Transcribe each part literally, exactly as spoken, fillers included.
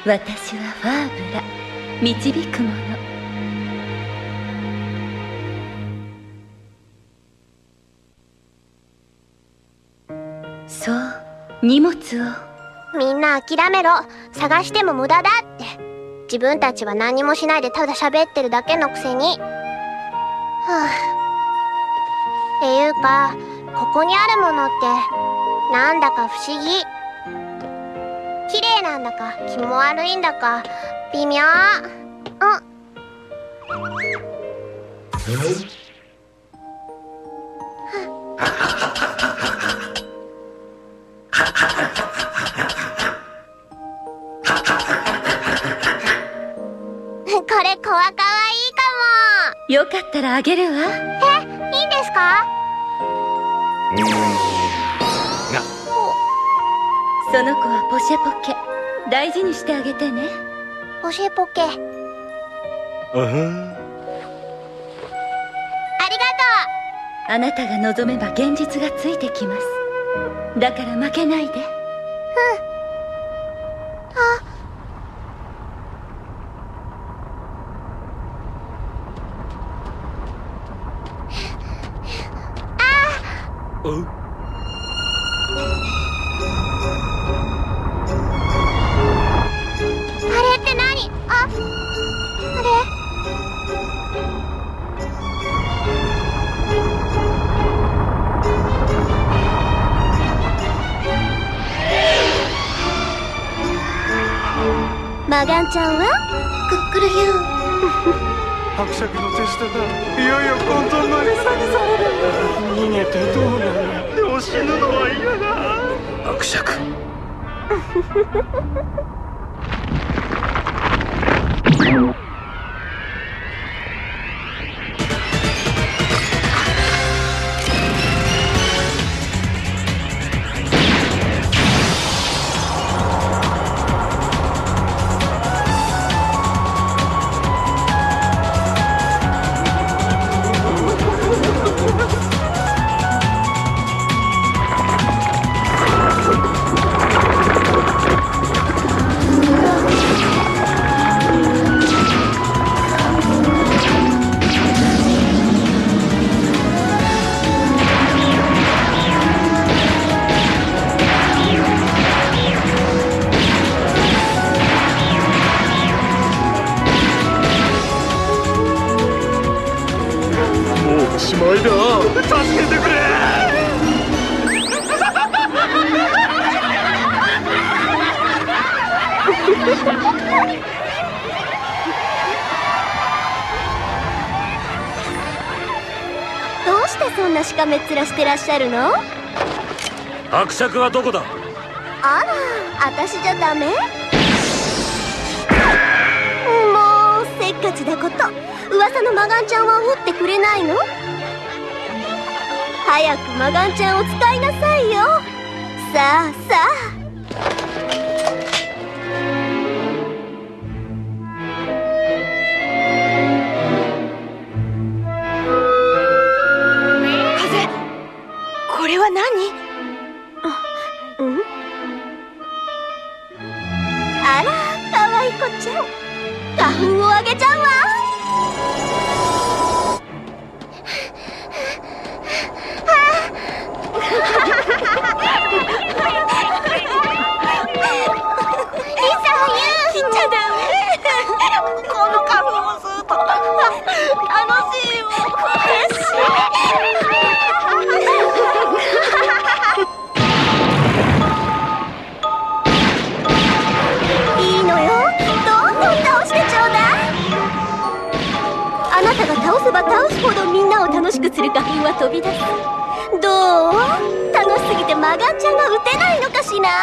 私はファーブラ、導く者。そう、荷物を。 みんな諦めろ。探しても無駄だって。自分たちは何もしないでただ喋ってるだけのくせに。はあ、っていうかここにあるものってなんだか不思議。綺麗なんだか気も悪いんだか微妙。うんこれコアかわいいかも。 よかったらあげるわ。 え、いいんですか？ その子はポシェポケ、大事にしてあげてね。 ポシェポケ。ありがとう。 あなたが望めば現実がついてきます。だから負けないで。うん。 あ。 あっ。 あれって何？あ、あれ？マガンちゃんは？クックルユー。 伯爵の手下だ。いよいよ混沌の餌にされるんだ。逃げてどうなる？でも死ぬのは嫌だ。伯爵。しまいだ。助けてくれ。 どうしてそんなしかめっ面してらっしゃるの？ 伯爵はどこだ？ あら、私じゃダメ？もうせっかちなこと。噂のマガンちゃんはおってくれないの？早くマガンちゃんを使いなさいよ。さあさあ。 風、これは何？ うん？あら、かわいこちゃん。花粉をあげちゃうわ。倒せば倒すほどみんなを楽しくする花粉は飛び出す。どう？楽しすぎてマガンちゃんが打てないのかしら？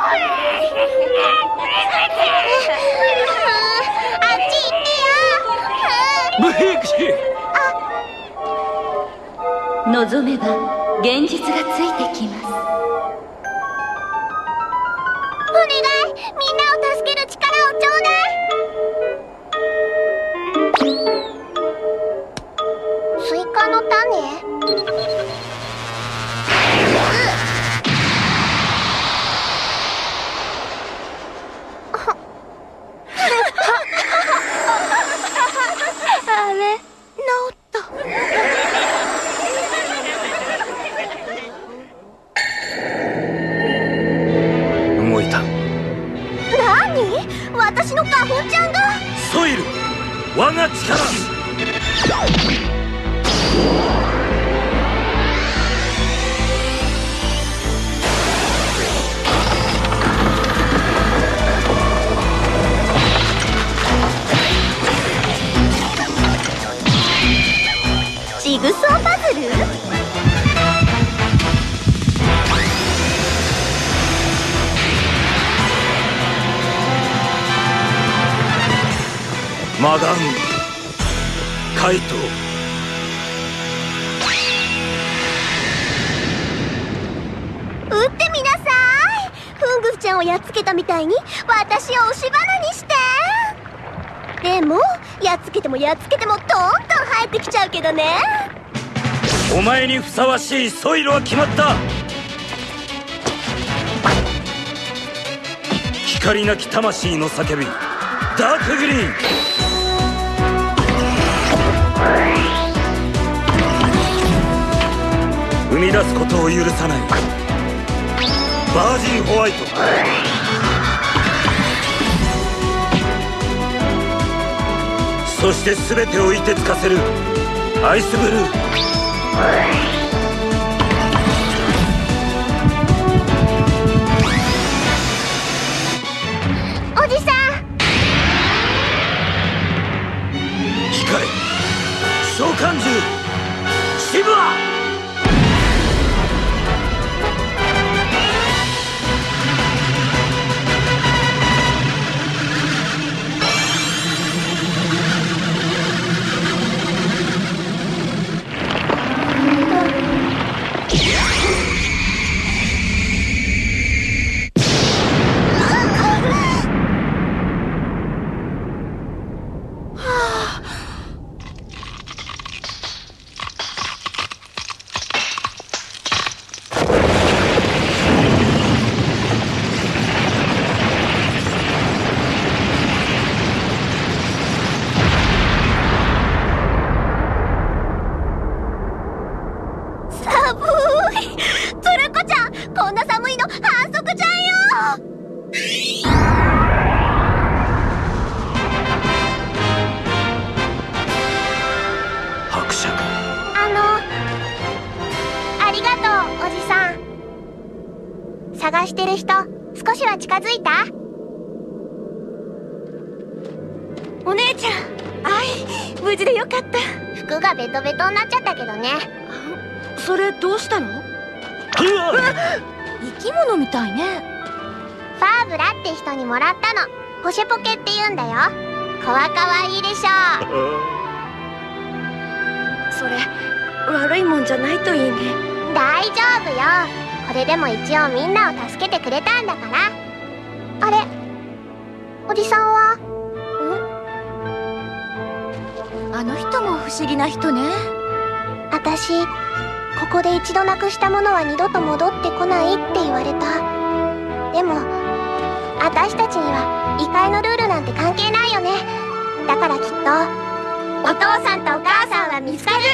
あっち行ってよ。 ブヒクシ。 望めば現実がついてきます。 お願い、みんなを助ける力をちょうだい。スイカの種？ マガン怪盗。 撃ってみなさい。フングフちゃんをやっつけたみたいに私を押し花にして。でもやっつけてもやっつけてもどんどん生えてきちゃうけどね。 お前にふさわしいソイルは決まった。光なき魂の叫び、ダークグリーン。生み出すことを許さないバージンホワイト。そして全てを凍てつかせるアイスブルー。 おじさん、 控え、召喚獣シブア。 探してる人、少しは近づいた？ お姉ちゃん、あい、無事でよかった。 服がベトベトになっちゃったけどね。 それどうしたの？生き物みたいね。 ファーブラって人にもらったの。ポシェポケって言うんだよ。子はかわいいでしょ。 それ悪いもんじゃないといいね。 大丈夫よ。これでも一応みんなを助けてくれたんだから。あれ、おじさんは？ ん？あの人も不思議な人ね。 私、ここで一度なくしたものは二度と戻ってこないって言われた。でも私たちには異界のルールなんて関係ないよね。だからきっとお父さんとお母さんは見つかる。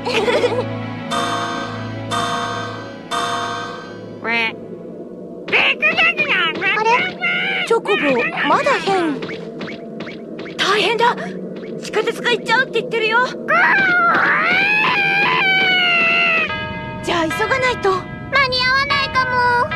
あれ？ チョコボ、まだ変。大変だ。地下鉄が行っちゃうって言ってるよ。じゃあ急がないと。 間に合わないかも。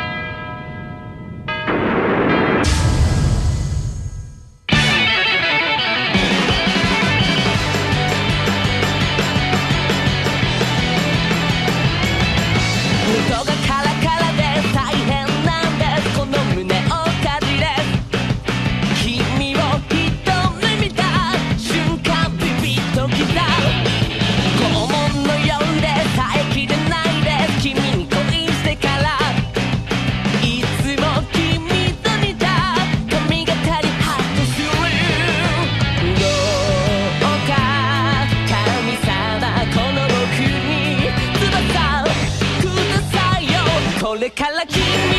これから君だけをもっと強く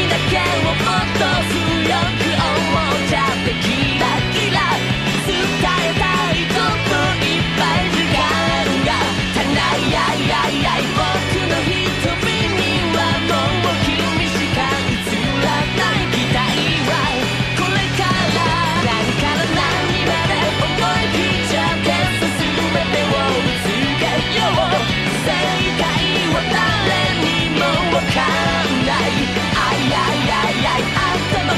思っちゃってキラキラ伝えたいこといっぱい時間が足らないやいやいやい僕の瞳にはもう君しか映らない期待はこれから何から何まで思い切っちゃって全てをぶつけよう正解は誰にもわかるあいあいあいあい頭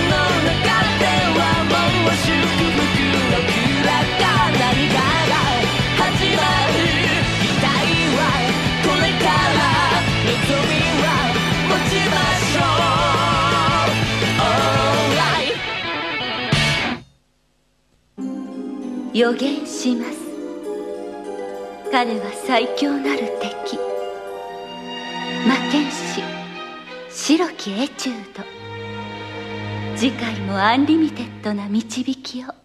予言します。彼は最強なる敵、魔剣士白きエチュード。次回もアンリミテッドな導きを。